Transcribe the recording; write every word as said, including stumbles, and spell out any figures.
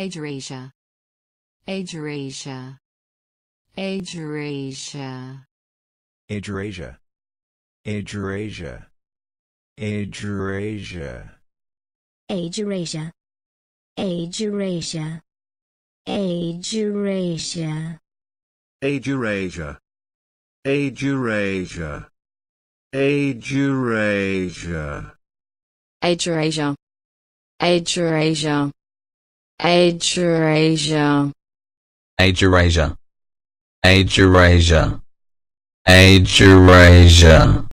agerasia, agerasia, agerasia, agerasia, agerasia, agerasia, agerasia, agerasia, agerasia, agerasia, agerasia, agerasia, agerasia, agerasia, agerasia, agerasia, agerasia, agerasia.